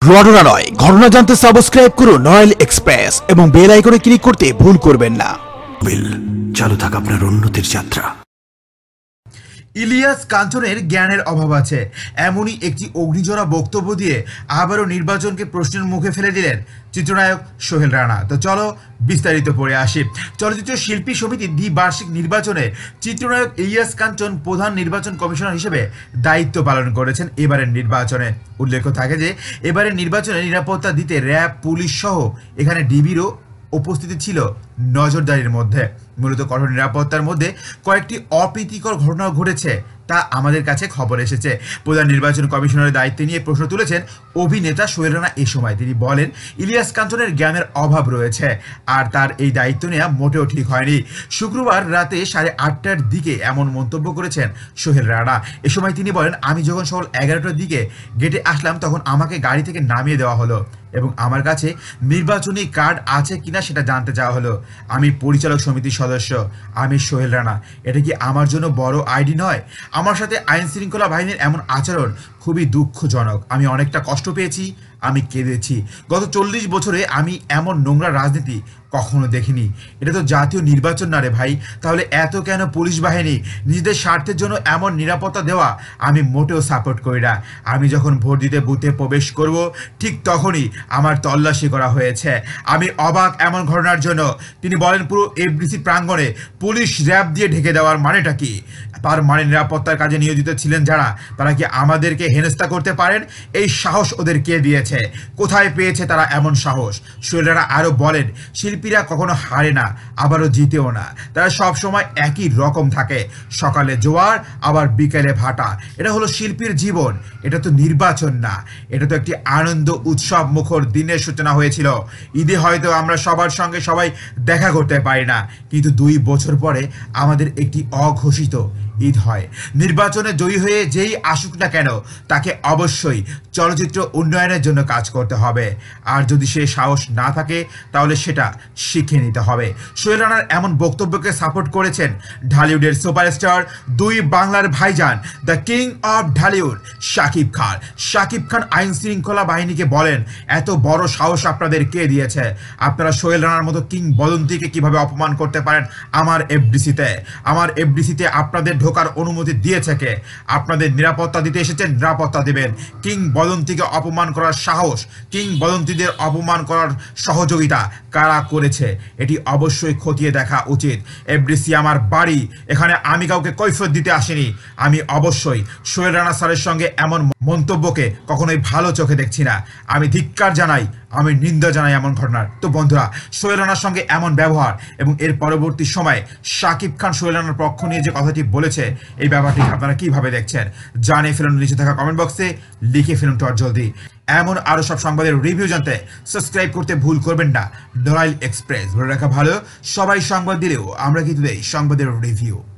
ঘটনা নয়, ঘটনা জানতে সাবস্ক্রাইব করুন নড়াইল এক্সপ্রেস এবং বেল আইকনে ক্লিক করতে ভুল করবেন না। চালু থাক আপনার উন্নতির যাত্রা। ইলিয়াস কাঞ্চনের জ্ঞানের অভাব আছে, এমনই একটি অগ্নিঝরা বক্তব্য দিয়ে আবারও নির্বাচনকে প্রশ্নের মুখে ফেলে দিলেন চিত্রনায়ক সোহেল রানা। তো চলো বিস্তারিত পড়ে আসি। চলচ্চিত্র শিল্পী সমিতির দ্বিবার্ষিক নির্বাচনে চিত্রনায়ক ইলিয়াস কাঞ্চন প্রধান নির্বাচন কমিশনার হিসেবে দায়িত্ব পালন করেছেন এবারের নির্বাচনে। উল্লেখ্য থাকে যে এবারের নির্বাচনে নিরাপত্তা দিতে র্যাব, পুলিশ সহ এখানে ডিবিরও উপস্থিতি ছিল নজরদারির মধ্যে। মূলত কঠোর নিরাপত্তার মধ্যে কয়েকটি অপ্রীতিকর ঘটনা ঘটেছে তা আমাদের কাছে খবর এসেছে। প্রধান নির্বাচন কমিশনারের দায়িত্ব নিয়ে প্রশ্ন তুলেছেন অভিনেতা সোহেল রানা। এ সময় তিনি বলেন ইলিয়াস কাঞ্চনের জ্ঞানের অভাব রয়েছে আর তার এই দায়িত্ব নেওয়া মোটেও ঠিক হয়নি। শুক্রবার রাতে 8:30টার দিকে এমন মন্তব্য করেছেন সোহেল রানা। এ সময় তিনি বলেন, আমি যখন সকাল 11টার দিকে গেটে আসলাম তখন আমাকে গাড়ি থেকে নামিয়ে দেওয়া হলো এবং আমার কাছে নির্বাচনী কার্ড আছে কিনা সেটা জানতে চাওয়া হলো। আমি পরিচালক সমিতির সদস্য, আমি সোহেল রানা। এটা কি আমার জন্য বড় আইডি নয়? আমার সাথে আইন শৃঙ্খলা বাহিনীর এমন আচরণ খুবই দুঃখজনক। আমি অনেকটা কষ্ট পেয়েছি, আমি কেঁদেছি। গত 40 বছরে আমি এমন নোংরা রাজনীতি কখনো দেখিনি। এটা তো জাতীয় নির্বাচন না রে ভাই, তাহলে এত কেন পুলিশ বাহিনী নিজেদের স্বার্থের জন্য এমন নিরাপত্তা দেওয়া আমি মোটেও সাপোর্ট করি না। আমি যখন ভোট দিতে বুথে প্রবেশ করব ঠিক তখনই আমার তল্লাশি করা হয়েছে। আমি অবাক এমন ঘটনার জন্য। তিনি বলেন, পুরো এফডিসি প্রাঙ্গণে পুলিশ র্যাব দিয়ে ঢেকে দেওয়ার মানেটা কি? তার মানে নিরাপত্তার কাজে নিয়োজিত ছিলেন যারা, তারা কি আমাদেরকে হেনস্থা করতে পারেন? এই সাহস ওদের কে দিয়েছে? কোথায় পেয়েছে তারা এমন সাহস? সোহেলরা আরও বলেন, শিল্পীরা কখনো হারে না, আবারও জিতেও না। তারা সব সময় একই রকম থাকে, সকালে জোয়ার আবার বিকেলে ভাটা। এটা হলো শিল্পীর জীবন। এটা তো নির্বাচন না, এটা তো একটি আনন্দ উৎসব মুখর দিনের সূচনা হয়েছিল। ঈদে হয়তো আমরা সবার সঙ্গে সবাই দেখা করতে পারি না, কিন্তু 2 বছর পরে আমাদের একটি অঘোষিত ঈদ হয়। নির্বাচনে জয়ী হয়ে যেই আসুক না কেন তাকে অবশ্যই চলচ্চিত্র উন্নয়নের জন্য কাজ করতে হবে, আর যদি সে সাহস না থাকে তাহলে সেটা শিখে নিতে হবে। সোহেল রানার এমন বক্তব্যকে সাপোর্ট করেছেন ঢালিউডের সুপারস্টার, 2 বাংলার ভাইজান, the king of Dhallywood Shakib Khan. Shakib Khan আইন শৃঙ্খলা বাহিনীকে বলেন, এত বড় সাহস আপনাদের কে দিয়েছে? আপনারা সোহেল রানার মতো কিংবদন্তিকে কিভাবে অপমান করতে পারেন আমার এফডিসিতে? আমার এফডিসিতে আপনাদের ঢোকার অনুমতি দিয়েছে কে? আপনাদের নিরাপত্তা দিতে এসেছেন, নিরাপত্তা দেবেন। কিংবদন্তিকে অপমান করার সাহস, কিংবদন্তিদের অপমান করার সহযোগিতা কারা করেছে এটি অবশ্যই খতিয়ে দেখা উচিত। এফডিসি আমার বাড়ি, এখানে আমি কাউকে কৈফিয়ত দিতে আসিনি। আমি অবশ্যই সোহেল রানা স্যারের সঙ্গে এমন মন্তব্যকে কখনোই ভালো চোখে দেখছি না। আমি ধিক্কার জানাই, আমি নিন্দা জানাই এমন ঘটনার। তো বন্ধুরা, সোহেল রানার সঙ্গে এমন ব্যবহার এবং এর পরবর্তী সময়ে শাকিব খান সোহেল রানার পক্ষ নিয়ে যে কথাটি বলেছে, এই ব্যাপারটি আপনারা কিভাবে দেখছেন জানিয়ে ফেলুন নিচে থাকা কমেন্ট বক্সে, লিখে ফেলুন জলদি। এমন আরও সব সংবাদের রিভিউ জানতে সাবস্ক্রাইব করতে ভুল করবেন না নড়াইল এক্সপ্রেস। ধরে রাখা ভালো, সবাই সংবাদ দিলেও আমরা কিন্তু দেই সংবাদের রিভিউ।